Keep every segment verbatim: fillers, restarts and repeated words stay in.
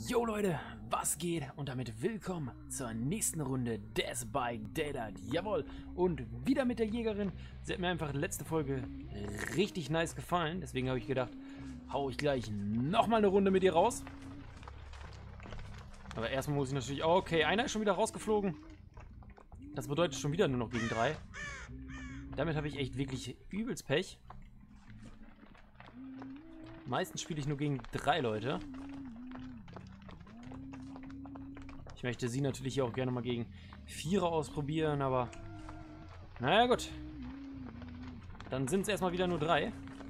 Jo Leute, was geht? Und damit willkommen zur nächsten Runde Death by Daylight. Jawohl, und wieder mit der Jägerin. Sie hat mir einfach letzte Folge richtig nice gefallen. Deswegen habe ich gedacht, hau ich gleich nochmal eine Runde mit ihr raus. Aber erstmal muss ich natürlich... Oh, okay, einer ist schon wieder rausgeflogen. Das bedeutet schon wieder nur noch gegen drei. Damit habe ich echt wirklich übelst Pech. Meistens spiele ich nur gegen drei Leute. Ich möchte sie natürlich auch gerne mal gegen Vierer ausprobieren, aber... Naja, gut. Dann sind es erstmal wieder nur drei.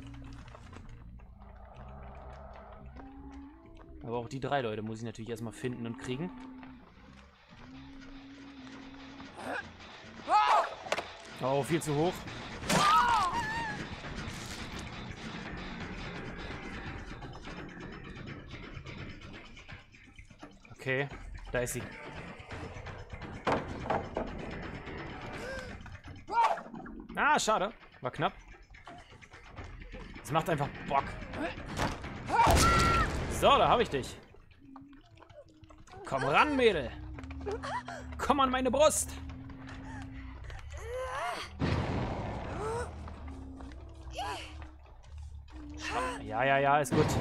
Aber auch die drei Leute muss ich natürlich erstmal finden und kriegen. Oh, viel zu hoch. Okay, da ist sie. Ah, schade. War knapp. Es macht einfach Bock. So, da habe ich dich. Komm ran, Mädel. Komm an meine Brust. Ja, ja, ja, ist gut.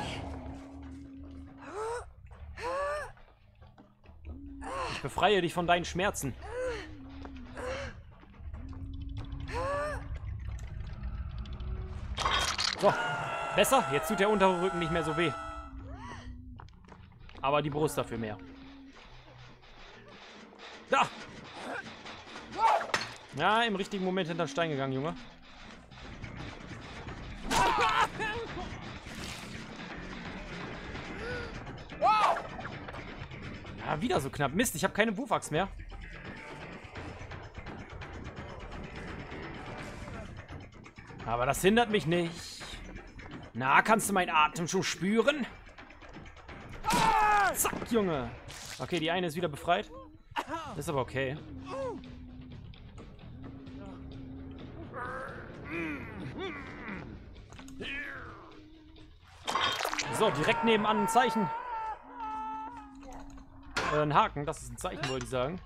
Ich befreie dich von deinen Schmerzen. So, besser. Jetzt tut der untere Rücken nicht mehr so weh. Aber die Brust dafür mehr. Da! Ja, im richtigen Moment hinter den Stein gegangen, Junge. Ja, wieder so knapp. Mist, ich habe keine Wurfachs mehr. Aber das hindert mich nicht. Na, kannst du meinen Atem schon spüren? Zack, Junge. Okay, die eine ist wieder befreit. Das ist aber okay. So, direkt nebenan ein Zeichen. Äh, ein Haken, das ist ein Zeichen, wollte ich sagen.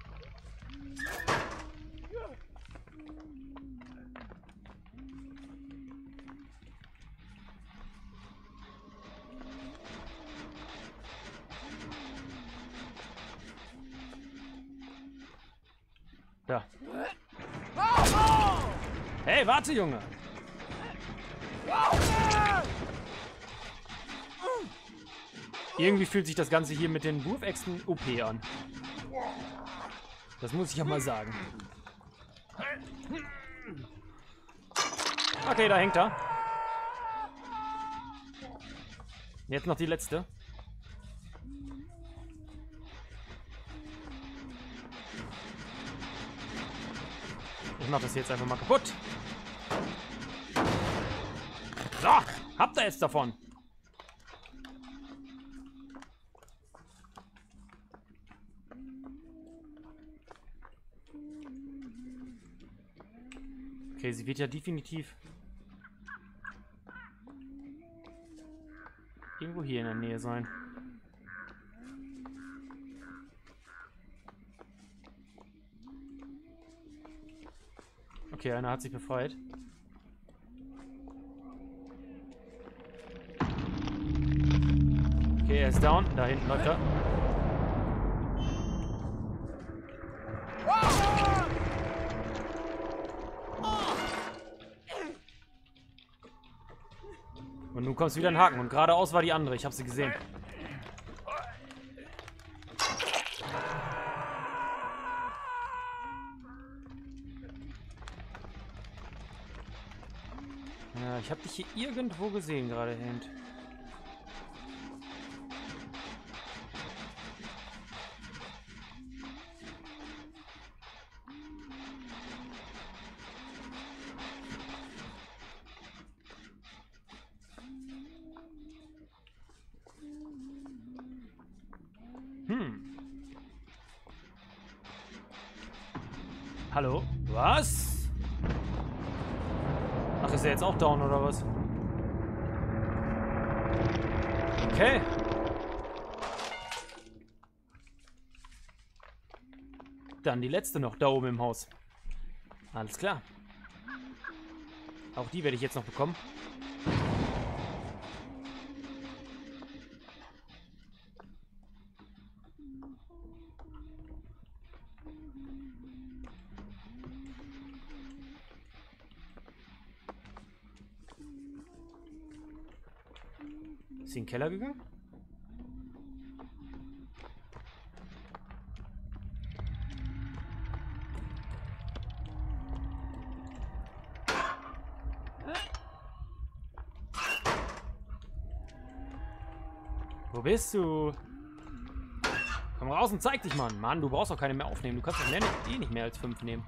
Ja. Hey, warte, Junge. Irgendwie fühlt sich das Ganze hier mit den Wurfäxten O P an. Das muss ich ja mal sagen. Okay, da hängt er. Jetzt noch die letzte. Ich mach das jetzt einfach mal kaputt. So, habt ihr jetzt davon. Okay, sie wird ja definitiv irgendwo hier in der Nähe sein. Okay, einer hat sich befreit. Okay, er ist down. Da hinten läuft er. Und nun kommst wieder ein Haken. Und geradeaus war die andere. Ich habe sie gesehen. Ja, ich habe dich hier irgendwo gesehen gerade, Hand. Hm. Hallo? Was? Ach, ist er jetzt auch down oder was? Okay. Dann die letzte noch da oben im Haus. Alles klar. Auch die werde ich jetzt noch bekommen. Ist sie in den Keller gegangen? Wo bist du? Komm raus und zeig dich, Mann. Mann, du brauchst doch keine mehr aufnehmen. Du kannst doch mehr, eh nicht mehr als fünf nehmen.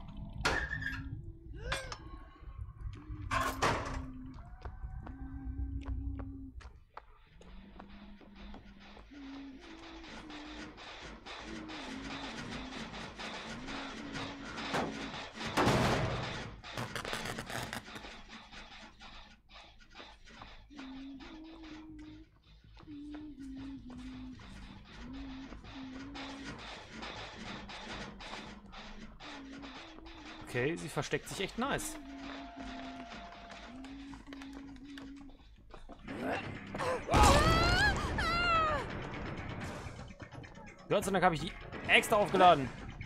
Okay, sie versteckt sich echt nice. Gott sei Dank habe ich die extra aufgeladen.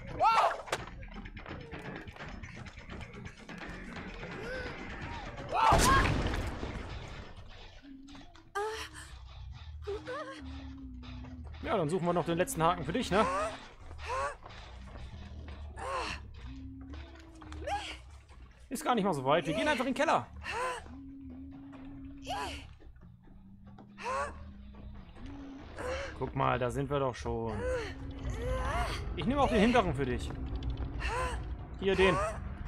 Ja, dann suchen wir noch den letzten Haken für dich, ne? Ist gar nicht mal so weit. Wir gehen einfach in den Keller. Guck mal, da sind wir doch schon. Ich nehme auch den hinteren für dich. Hier, den.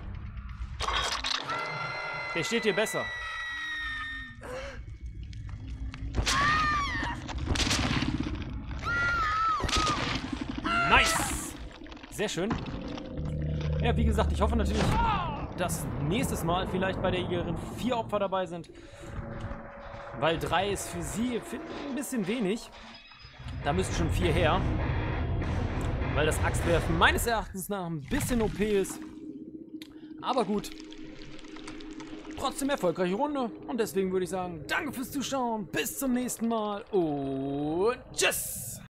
Der steht dir besser. Nice! Sehr schön. Ja, wie gesagt, ich hoffe natürlich, dass nächstes Mal vielleicht bei der Jägerin vier Opfer dabei sind. Weil drei ist für sie ein bisschen wenig. Da müssen schon vier her. Weil das Axtwerfen meines Erachtens nach ein bisschen O P ist. Aber gut. Trotzdem erfolgreiche Runde. Und deswegen würde ich sagen, danke fürs Zuschauen. Bis zum nächsten Mal. Und tschüss.